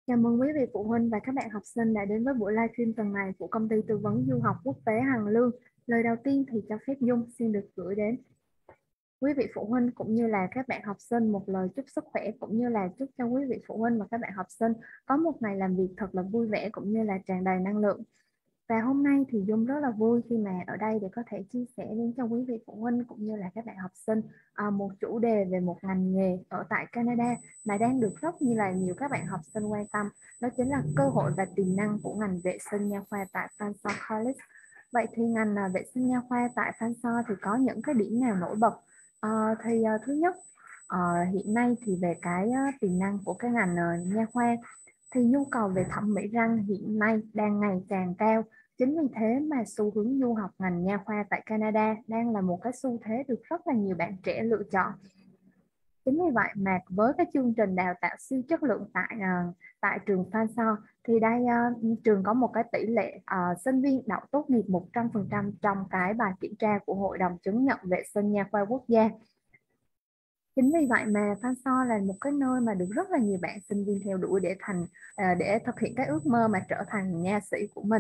Chào mừng quý vị phụ huynh và các bạn học sinh đã đến với buổi livestream tuần này của công ty tư vấn du học quốc tế Hằng Lương. Lời đầu tiên thì cho phép Dung xin được gửi đến quý vị phụ huynh cũng như là các bạn học sinh một lời chúc sức khỏe, cũng như là chúc cho quý vị phụ huynh và các bạn học sinh có một ngày làm việc thật là vui vẻ cũng như là tràn đầy năng lượng. Và hôm nay thì Dung rất là vui khi mà ở đây để có thể chia sẻ đến cho quý vị phụ huynh cũng như là các bạn học sinh một chủ đề về một ngành nghề ở tại Canada mà đang được rất như là nhiều các bạn học sinh quan tâm. Đó chính là cơ hội và tiềm năng của ngành vệ sinh nha khoa tại Fanshawe College. Vậy thì ngành vệ sinh nha khoa tại Fanshawe thì có những cái điểm nào nổi bật? Thứ nhất, hiện nay thì về cái tiềm năng của cái ngành nha khoa thì nhu cầu về thẩm mỹ răng hiện nay đang ngày càng cao. Chính vì thế mà xu hướng du học ngành nha khoa tại Canada đang là một cái xu thế được rất là nhiều bạn trẻ lựa chọn. Chính vì vậy mà với cái chương trình đào tạo siêu chất lượng tại trường Phan So thì đây trường có một cái tỷ lệ sinh viên đậu tốt nghiệp 100% trong cái bài kiểm tra của Hội đồng chứng nhận vệ sinh nha khoa quốc gia. Chính vì vậy mà Phan So là một cái nơi mà được rất là nhiều bạn sinh viên theo đuổi để thực hiện cái ước mơ mà trở thành nha sĩ của mình.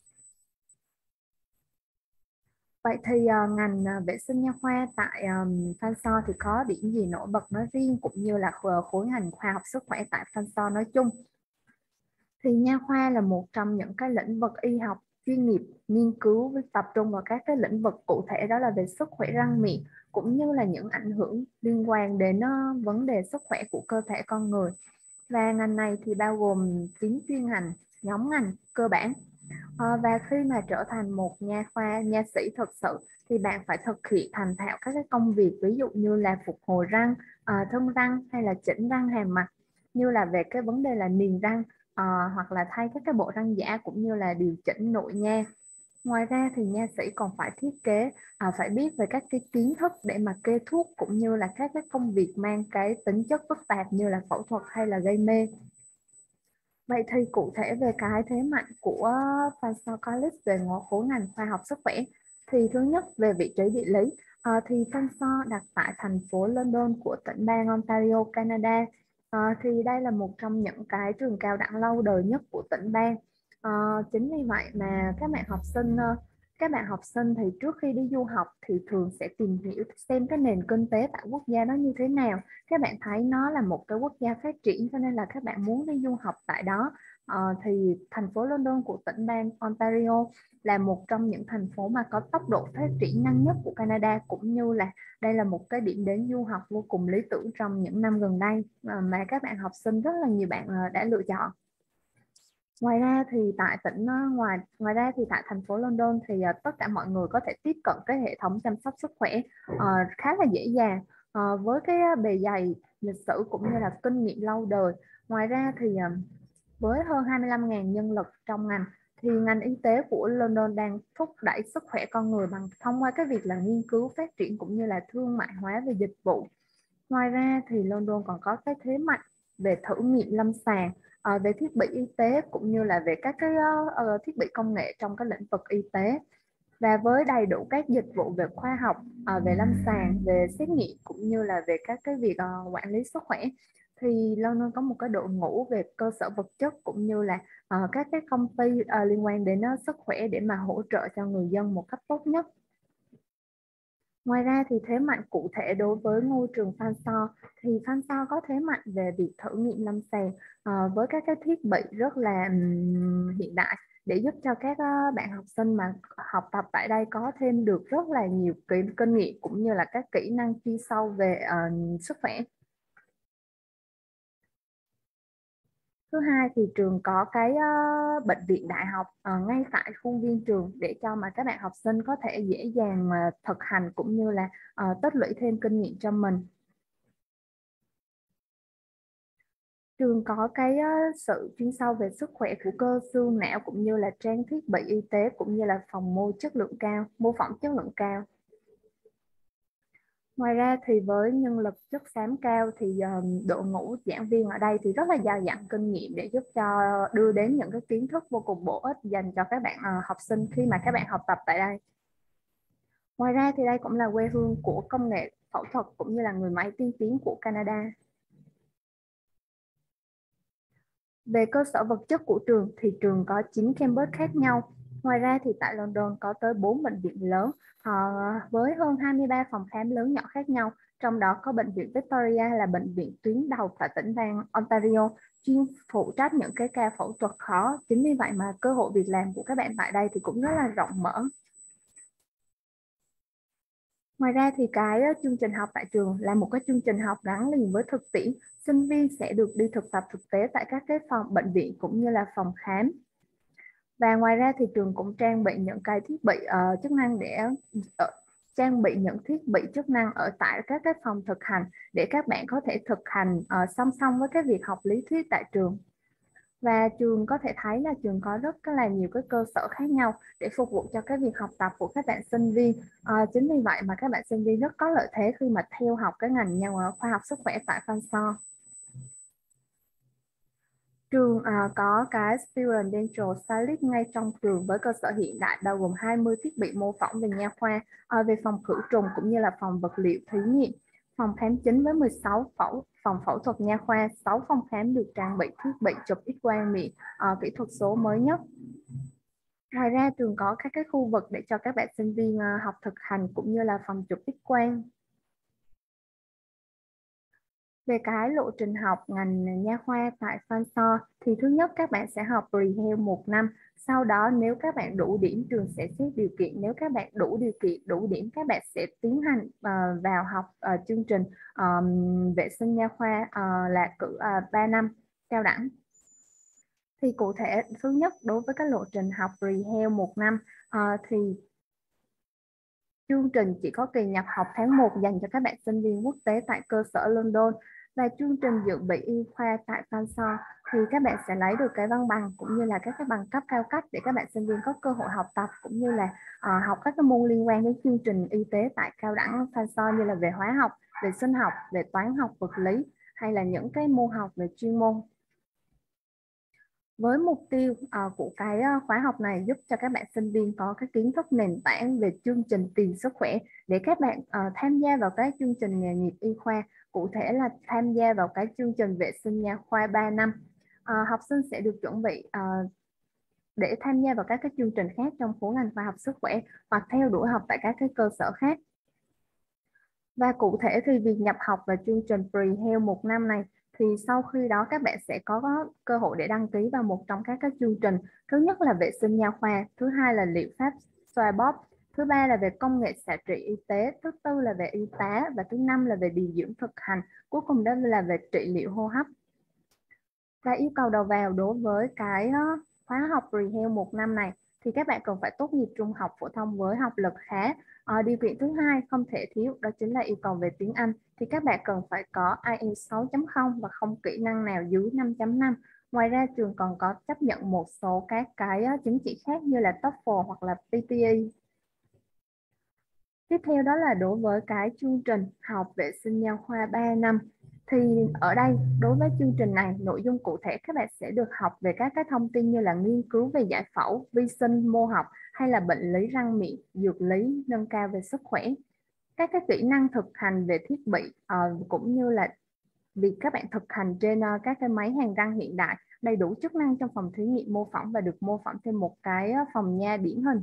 Vậy thì ngành vệ sinh nha khoa tại Phan So thì có điểm gì nổi bật nói riêng cũng như là khối ngành khoa học sức khỏe tại Phan So nói chung? Thì nha khoa là một trong những cái lĩnh vực y học chuyên nghiệp nghiên cứu với tập trung vào các cái lĩnh vực cụ thể, đó là về sức khỏe răng miệng cũng như là những ảnh hưởng liên quan đến vấn đề sức khỏe của cơ thể con người. Và ngành này thì bao gồm 9 chuyên ngành, nhóm ngành cơ bản. Và khi mà trở thành một nha sĩ thực sự thì bạn phải thực hiện thành thạo các cái công việc, ví dụ như là phục hồi răng, thân răng hay là chỉnh răng hàm mặt, như là về cái vấn đề là niềng răng, hoặc là thay các cái bộ răng giả cũng như là điều chỉnh nội nha. Ngoài ra thì nha sĩ còn phải thiết kế, phải biết về các cái kiến thức để mà kê thuốc cũng như là các cái công việc mang cái tính chất phức tạp như là phẫu thuật hay là gây mê. Vậy thì cụ thể về cái thế mạnh của Fanshawe College về khối ngành khoa học sức khỏe thì thứ nhất về vị trí địa lý, thì Fanshawe đặt tại thành phố London của tỉnh bang Ontario, Canada. Thì đây là một trong những cái trường cao đẳng lâu đời nhất của tỉnh bang. Chính vì vậy mà các bạn học sinh thì trước khi đi du học thì thường sẽ tìm hiểu xem cái nền kinh tế tại quốc gia đó như thế nào. Các bạn thấy nó là một cái quốc gia phát triển cho nên là các bạn muốn đi du học tại đó. Thì thành phố London của tỉnh bang Ontario là một trong những thành phố mà có tốc độ phát triển nhanh nhất của Canada, cũng như là đây là một cái điểm đến du học vô cùng lý tưởng trong những năm gần đây mà các bạn học sinh rất là nhiều bạn đã lựa chọn. Ngoài ra thì ngoài ra thì tại thành phố London thì tất cả mọi người có thể tiếp cận cái hệ thống chăm sóc sức khỏe khá là dễ dàng với cái bề dày lịch sử cũng như là kinh nghiệm lâu đời. Ngoài ra thì với hơn 25.000 nhân lực trong ngành thì ngành y tế của London đang thúc đẩy sức khỏe con người thông qua cái việc là nghiên cứu, phát triển cũng như là thương mại hóa về dịch vụ. Ngoài ra thì London còn có cái thế mạnh về thử nghiệm lâm sàng, về thiết bị y tế cũng như là về các cái thiết bị công nghệ trong cái lĩnh vực y tế. Và với đầy đủ các dịch vụ về khoa học, về lâm sàng, về xét nghiệm cũng như là về các cái việc quản lý sức khỏe thì London có một cái đội ngũ về cơ sở vật chất cũng như là các cái công ty liên quan đến sức khỏe để mà hỗ trợ cho người dân một cách tốt nhất. Ngoài ra thì thế mạnh cụ thể đối với ngôi trường Fanshawe thì Fanshawe có thế mạnh về việc thử nghiệm lâm sàng với các cái thiết bị rất là hiện đại để giúp cho các bạn học sinh mà học tập tại đây có thêm được rất là nhiều kinh nghiệm cũng như là các kỹ năng chuyên sâu về sức khỏe. Thứ hai thì trường có cái bệnh viện đại học ngay tại khuôn viên trường để cho mà các bạn học sinh có thể dễ dàng mà thực hành cũng như là tích lũy thêm kinh nghiệm cho mình. Trường có cái sự chuyên sâu về sức khỏe của cơ xương não cũng như là trang thiết bị y tế cũng như là phòng mô phỏng chất lượng cao. Ngoài ra thì với nhân lực chất xám cao thì đội ngũ giảng viên ở đây thì rất là dày dặn kinh nghiệm để giúp cho đưa đến những cái kiến thức vô cùng bổ ích dành cho các bạn học sinh khi mà các bạn học tập tại đây. Ngoài ra thì đây cũng là quê hương của công nghệ phẫu thuật cũng như là người máy tiên tiến của Canada. Về cơ sở vật chất của trường thì trường có 9 campus khác nhau. Ngoài ra thì tại London có tới 4 bệnh viện lớn với hơn 23 phòng khám lớn nhỏ khác nhau. Trong đó có bệnh viện Victoria là bệnh viện tuyến đầu tại tỉnh bang Ontario, chuyên phụ trách những cái ca phẫu thuật khó. Chính vì vậy mà cơ hội việc làm của các bạn tại đây thì cũng rất là rộng mở. Ngoài ra thì cái chương trình học tại trường là một cái chương trình học gắn liền với thực tiễn. Sinh viên sẽ được đi thực tập thực tế tại các cái phòng bệnh viện cũng như là phòng khám. Và ngoài ra thì trường cũng trang bị những cái thiết bị chức năng để trang bị những thiết bị chức năng ở tại các cái phòng thực hành để các bạn có thể thực hành song song với cái việc học lý thuyết tại trường. Và trường có thể thấy là trường có rất là nhiều cái cơ sở khác nhau để phục vụ cho cái việc học tập của các bạn sinh viên. Chính vì vậy mà các bạn sinh viên rất có lợi thế khi mà theo học cái ngành khoa học sức khỏe tại Phan. Trường có cái Student Dental Stylist ngay trong trường với cơ sở hiện đại bao gồm 20 thiết bị mô phỏng về nha khoa, về phòng khử trùng cũng như là phòng vật liệu thí nghiệm, phòng khám chính với 16 phòng phẫu thuật nha khoa, 6 phòng khám được trang bị thiết bị chụp X-quang miệng kỹ thuật số mới nhất. Ngoài ra trường có các cái khu vực để cho các bạn sinh viên học thực hành cũng như là phòng chụp X-quang. Về cái lộ trình học ngành nha khoa tại Phan thì thứ nhất các bạn sẽ học pre-health 1 năm. Sau đó nếu các bạn đủ điểm trường sẽ xét điều kiện. Nếu các bạn đủ điều kiện, đủ điểm các bạn sẽ tiến hành vào học chương trình vệ sinh nha khoa là cử 3 năm cao đẳng. Thì cụ thể thứ nhất đối với cái lộ trình học pre-health 1 năm thì chương trình chỉ có kỳ nhập học tháng 1 dành cho các bạn sinh viên quốc tế tại cơ sở London, và chương trình dự bị y khoa tại Phan thì các bạn sẽ lấy được cái văn bằng cũng như là các cái bằng cấp cao cấp để các bạn sinh viên có cơ hội học tập cũng như là học các cái môn liên quan đến chương trình y tế tại cao đẳng Phan như là về hóa học, về sinh học, về toán học, vật lý hay là những cái môn học về chuyên môn. Với mục tiêu của cái khóa học này giúp cho các bạn sinh viên có cái kiến thức nền tảng về chương trình tiền sức khỏe để các bạn tham gia vào cái chương trình nghề nghiệp y khoa, cụ thể là tham gia vào cái chương trình vệ sinh nha khoa 3 năm. Học sinh sẽ được chuẩn bị để tham gia vào các cái chương trình khác trong khối ngành khoa học sức khỏe hoặc theo đuổi học tại các cái cơ sở khác. Và cụ thể thì việc nhập học vào chương trình pre-health 1 năm này thì sau khi đó các bạn sẽ có cơ hội để đăng ký vào một trong các chương trình. Thứ nhất là vệ sinh nha khoa, thứ hai là liệu pháp xoa bóp, thứ ba là về công nghệ xạ trị y tế, thứ tư là về y tá và thứ năm là về điều dưỡng thực hành, cuối cùng đó là về trị liệu hô hấp. Và yêu cầu đầu vào đối với cái khóa học pre-health 1 năm này thì các bạn cần phải tốt nghiệp trung học phổ thông với học lực khá. Điều kiện thứ hai không thể thiếu đó chính là yêu cầu về tiếng Anh, thì các bạn cần phải có IELTS 6.0 và không kỹ năng nào dưới 5.5. Ngoài ra trường còn có chấp nhận một số các cái chứng chỉ khác như là TOEFL hoặc là PTE. Tiếp theo đó là đối với cái chương trình học vệ sinh nha khoa 3 năm. Thì ở đây đối với chương trình này, nội dung cụ thể các bạn sẽ được học về các cái thông tin như là nghiên cứu về giải phẫu, vi sinh, mô học hay là bệnh lý răng miệng, dược lý, nâng cao về sức khỏe. Các cái kỹ năng thực hành về thiết bị cũng như là việc các bạn thực hành trên các cái máy hàn răng hiện đại, đầy đủ chức năng trong phòng thí nghiệm mô phỏng và được mô phỏng thêm một cái phòng nha điển hình.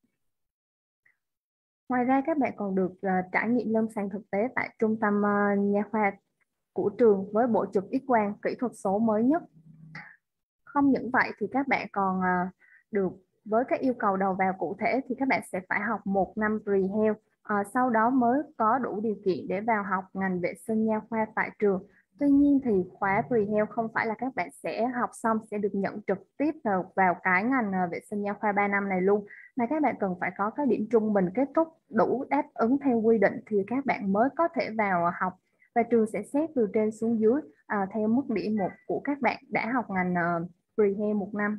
Ngoài ra các bạn còn được trải nghiệm lâm sàng thực tế tại trung tâm nha khoa của trường với bộ chụp X-quang kỹ thuật số mới nhất. Không những vậy thì các bạn còn được với các yêu cầu đầu vào cụ thể thì các bạn sẽ phải học 1 năm pre-health, sau đó mới có đủ điều kiện để vào học ngành vệ sinh nha khoa tại trường. Tuy nhiên thì khóa pre-health không phải là các bạn sẽ học xong sẽ được nhận trực tiếp vào cái ngành vệ sinh nha khoa 3 năm này luôn, mà các bạn cần phải có cái điểm trung bình kết thúc đủ đáp ứng theo quy định thì các bạn mới có thể vào học, và trường sẽ xét từ trên xuống dưới theo mức điểm của các bạn đã học ngành pre-health 1 năm.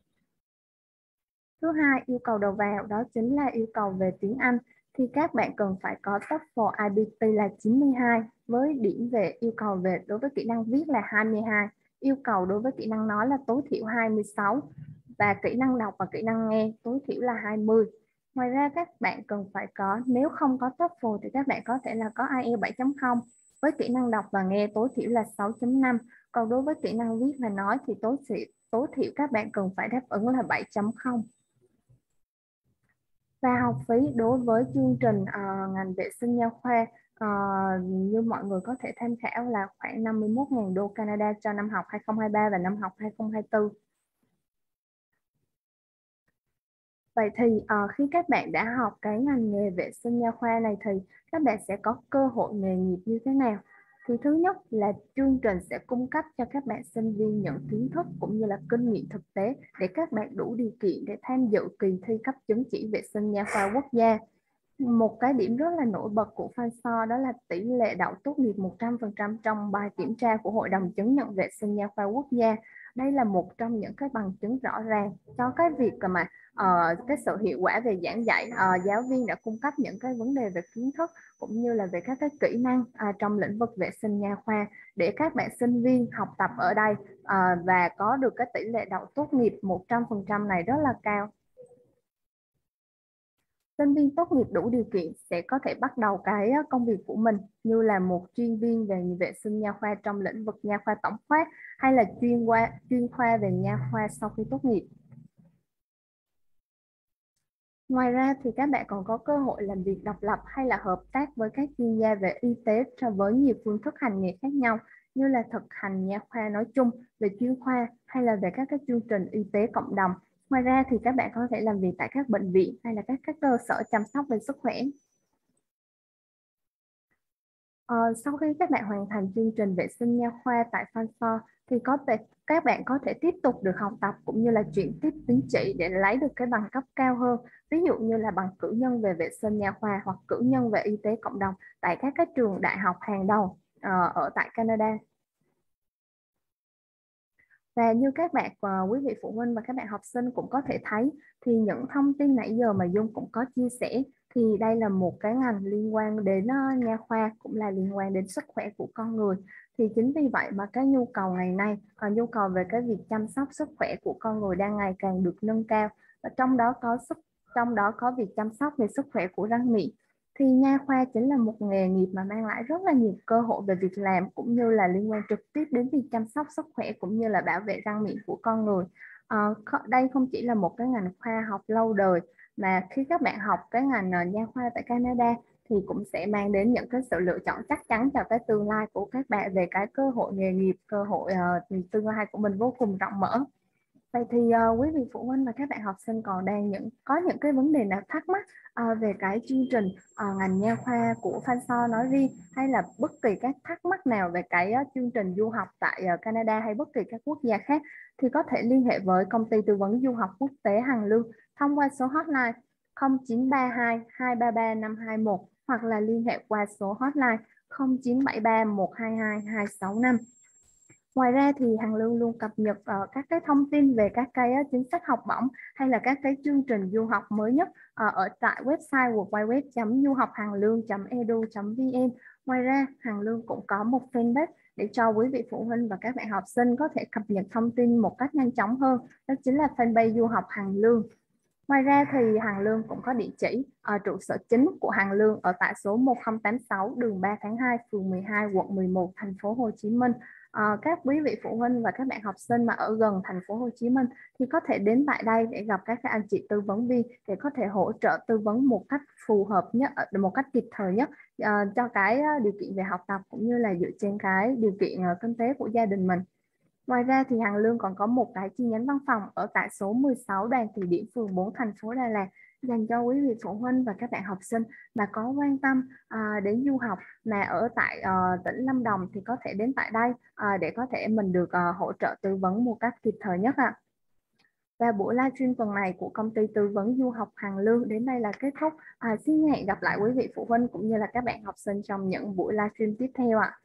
Thứ hai, yêu cầu đầu vào đó chính là yêu cầu về tiếng Anh, thì các bạn cần phải có TOEFL IBT là 92 với điểm về yêu cầu về đối với kỹ năng viết là 22, yêu cầu đối với kỹ năng nói là tối thiểu 26 và kỹ năng đọc và kỹ năng nghe tối thiểu là 20. Ngoài ra các bạn cần phải có, nếu không có TOEFL thì các bạn có thể là có IELTS 7.0 Với kỹ năng đọc và nghe tối thiểu là 6.5. Còn đối với kỹ năng viết và nói thì tối thiểu các bạn cần phải đáp ứng là 7.0. Và học phí đối với chương trình ngành vệ sinh nha khoa như mọi người có thể tham khảo là khoảng 51.000 đô Canada cho năm học 2023 và năm học 2024. Vậy thì khi các bạn đã học cái ngành nghề vệ sinh nha khoa này thì các bạn sẽ có cơ hội nghề nghiệp như thế nào? Thì thứ nhất là chương trình sẽ cung cấp cho các bạn sinh viên những kiến thức cũng như là kinh nghiệm thực tế để các bạn đủ điều kiện để tham dự kỳ thi cấp chứng chỉ vệ sinh nha khoa quốc gia. Một cái điểm rất là nổi bật của Phanso đó là tỷ lệ đậu tốt nghiệp 100% trong bài kiểm tra của Hội đồng chứng nhận vệ sinh nha khoa quốc gia. Đây là một trong những cái bằng chứng rõ ràng cho cái việc mà cái sự hiệu quả về giảng dạy. Giáo viên đã cung cấp những cái vấn đề về kiến thức cũng như là về các cái kỹ năng trong lĩnh vực vệ sinh nha khoa để các bạn sinh viên học tập ở đây và có được cái tỷ lệ đậu tốt nghiệp 100% này rất là cao. Sinh viên tốt nghiệp đủ điều kiện sẽ có thể bắt đầu cái công việc của mình như là một chuyên viên về vệ sinh nha khoa trong lĩnh vực nha khoa tổng quát hay là chuyên khoa về nha khoa sau khi tốt nghiệp. Ngoài ra thì các bạn còn có cơ hội làm việc độc lập hay là hợp tác với các chuyên gia về y tế với nhiều phương thức hành nghề khác nhau như là thực hành nha khoa nói chung, về chuyên khoa hay là về các cái chương trình y tế cộng đồng. Ngoài ra thì các bạn có thể làm việc tại các bệnh viện hay là các cơ sở chăm sóc về sức khỏe. Sau khi các bạn hoàn thành chương trình vệ sinh nha khoa tại Phanso thì các bạn có thể tiếp tục được học tập cũng như là chuyển tiếp tín chỉ để lấy được cái bằng cấp cao hơn. Ví dụ như là bằng cử nhân về vệ sinh nha khoa hoặc cử nhân về y tế cộng đồng tại các cái trường đại học hàng đầu ở tại Canada. Và như các bạn quý vị phụ huynh và các bạn học sinh cũng có thể thấy thì những thông tin nãy giờ mà Dung cũng có chia sẻ thì đây là một cái ngành liên quan đến nha khoa cũng là liên quan đến sức khỏe của con người. Thì chính vì vậy mà cái nhu cầu ngày nay, nhu cầu về cái việc chăm sóc sức khỏe của con người đang ngày càng được nâng cao. Và trong đó có việc chăm sóc về sức khỏe của răng miệng. Thì nha khoa chính là một nghề nghiệp mà mang lại rất là nhiều cơ hội về việc làm cũng như là liên quan trực tiếp đến việc chăm sóc sức khỏe cũng như là bảo vệ răng miệng của con người. Đây không chỉ là một cái ngành khoa học lâu đời mà khi các bạn học cái ngành nha khoa tại Canada thì cũng sẽ mang đến những cái sự lựa chọn chắc chắn cho cái tương lai của các bạn về cái cơ hội nghề nghiệp, cơ hội tương lai của mình vô cùng rộng mở. Vậy thì quý vị phụ huynh và các bạn học sinh còn có những cái vấn đề nào thắc mắc về cái chương trình ngành nha khoa của Phanso nói riêng hay là bất kỳ các thắc mắc nào về cái chương trình du học tại Canada hay bất kỳ các quốc gia khác thì có thể liên hệ với công ty tư vấn du học quốc tế Hằng Lương thông qua số hotline 0932 233 521 hoặc là liên hệ qua số hotline 0973 122 265. Ngoài ra thì Hằng Lương luôn cập nhật các cái thông tin về các cái chính sách học bổng hay là các cái chương trình du học mới nhất ở tại website www.duhochanglương.edu.vn. Ngoài ra Hằng Lương cũng có một fanpage để cho quý vị phụ huynh và các bạn học sinh có thể cập nhật thông tin một cách nhanh chóng hơn. Đó chính là fanpage Du học Hằng Lương. Ngoài ra thì Hằng Lương cũng có địa chỉ trụ sở chính của Hằng Lương ở tại số 1086 đường 3 tháng 2, phường 12, quận 11, thành phố Hồ Chí Minh. Các quý vị phụ huynh và các bạn học sinh mà ở gần thành phố Hồ Chí Minh thì có thể đến tại đây để gặp các anh chị tư vấn viên để có thể hỗ trợ tư vấn một cách phù hợp nhất, một cách kịp thời nhất cho cái điều kiện về học tập cũng như là dựa trên cái điều kiện kinh tế của gia đình mình. Ngoài ra thì Hằng Lương còn có một cái chi nhánh văn phòng ở tại số 16 Đoàn Thị Điểm, phường 4, thành phố Đà Lạt dành cho quý vị phụ huynh và các bạn học sinh mà có quan tâm đến du học mà ở tại tỉnh Lâm Đồng thì có thể đến tại đây để có thể mình được hỗ trợ tư vấn một cách kịp thời nhất ạ. Và buổi livestream tuần này của công ty tư vấn du học Hằng Lương đến đây là kết thúc. Xin hẹn gặp lại quý vị phụ huynh cũng như là các bạn học sinh trong những buổi livestream tiếp theo ạ.